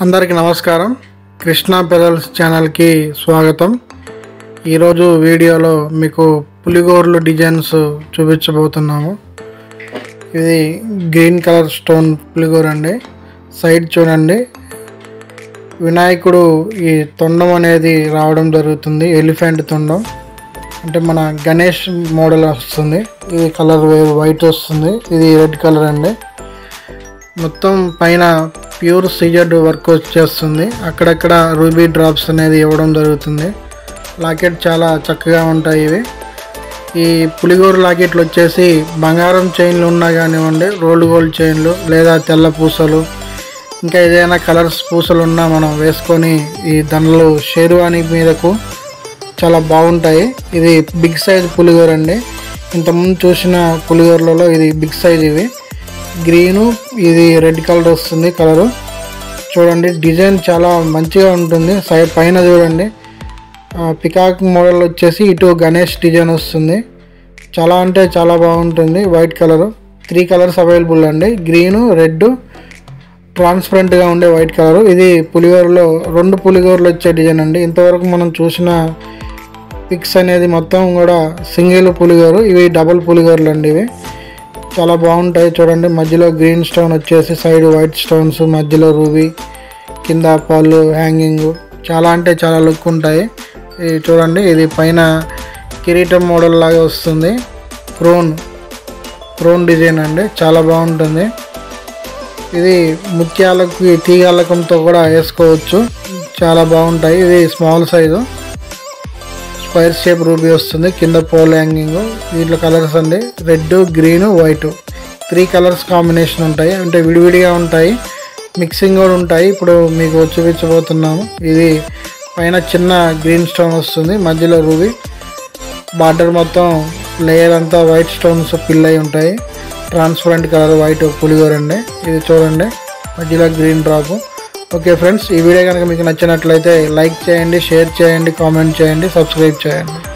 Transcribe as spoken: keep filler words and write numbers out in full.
అందరికీ నమస్కారం. కృష్ణ పెరల్స్ ఛానల్కి స్వాగతం. ఈరోజు వీడియోలో మీకు పులిగోరులు డిజైన్స్ చూపించబోతున్నాము. ఇది గ్రీన్ కలర్ స్టోన్ పులిగోరు అండి. సైడ్ చూడండి, వినాయకుడు ఈ తొండం అనేది రావడం జరుగుతుంది. ఎలిఫెంట్ తొండం అంటే మన గణేష్ మోడల్ వస్తుంది. ఇది కలర్ వేరు వైట్ వస్తుంది, ఇది రెడ్ కలర్ అండి. మొత్తం పైన ప్యూర్ సీజెడ్ వర్క్ వచ్చేస్తుంది. అక్కడక్కడ రూబీ డ్రాప్స్ అనేది ఇవ్వడం జరుగుతుంది. లాకెట్ చాలా చక్కగా ఉంటాయి. ఇవి ఈ పులిగోరు లాకెట్లు వచ్చేసి బంగారం చైన్లు ఉన్నా కానివ్వండి, రోల్డ్ గోల్డ్ చైన్లు లేదా తెల్ల పూసలు, ఇంకా ఏదైనా కలర్స్ పూసలు ఉన్నా మనం వేసుకొని ఈ దండలు షేర్వాణి మీదకు చాలా బాగుంటాయి. ఇది బిగ్ సైజ్ పులిగోరు అండి. ఇంతకుముందు చూసిన పులిగోరులలో ఇది బిగ్ సైజ్. ఇవి గ్రీను, ఇది రెడ్ కలర్ వస్తుంది. కలరు చూడండి, డిజైన్ చాలా మంచిగా ఉంటుంది. సైడ్ పైన చూడండి పికాక్ మోడల్ వచ్చేసి ఇటు గణేష్ డిజైన్ వస్తుంది. చాలా అంటే చాలా బాగుంటుంది. White colour, three colours available అండి. గ్రీను, రెడ్, ట్రాన్స్పరెంట్గా ఉండే వైట్ కలరు. ఇది పులిగోరులో రెండు పులిగోరులు వచ్చే డిజైన్ అండి. ఇంతవరకు మనం చూసిన పిక్స్ అనేది మొత్తం కూడా సింగిల్ పులిగోరు. ఇవి డబుల్ పులిగోరులు అండి. ఇవి చాలా బాగుంటాయి. చూడండి, మధ్యలో గ్రీన్ స్టోన్ వచ్చేసి సైడ్ వైట్ స్టోన్స్, మధ్యలో రూబీ, కింద పళ్ళు హ్యాంగింగ్, చాలా అంటే చాలా లుక్ ఉంటాయి. ఇది చూడండి, ఇది పైన కిరీటం మోడల్ లాగా వస్తుంది. క్రోన్ క్రోన్ డిజైన్ అండి, చాలా బాగుంటుంది. ఇది ముత్యాలకు తీగలకంతో కూడా వేసుకోవచ్చు, చాలా బాగుంటాయి. ఇది small size square shape ruby వస్తుంది. కింద పోల్ హ్యాంగింగ్. వీటిలో కలర్స్ అండి red, green, white, three colours combination ఉంటాయి. అంటే విడివిడిగా ఉంటాయి, మిక్సింగ్ కూడా ఉంటాయి. ఇప్పుడు మీకు చూపించబోతున్నాము. ఇది పైన చిన్న గ్రీన్ స్టోన్ వస్తుంది, మధ్యలో రూబీ, బార్డర్ మొత్తం లేయర్ అంతా వైట్ స్టోన్స్ ఫిల్ అయి ఉంటాయి. ట్రాన్స్పరెంట్ కలర్ వైట్ పులిగోరు అండి. ఇది చూడండి, మధ్యలో గ్రీన్ డ్రాప్. ఓకే ఫ్రెండ్స్, ఈ వీడియో కనుక మీకు నచ్చినట్లయితే లైక్ చేయండి, షేర్ చేయండి, కామెంట్ చేయండి, సబ్స్క్రైబ్ చేయండి.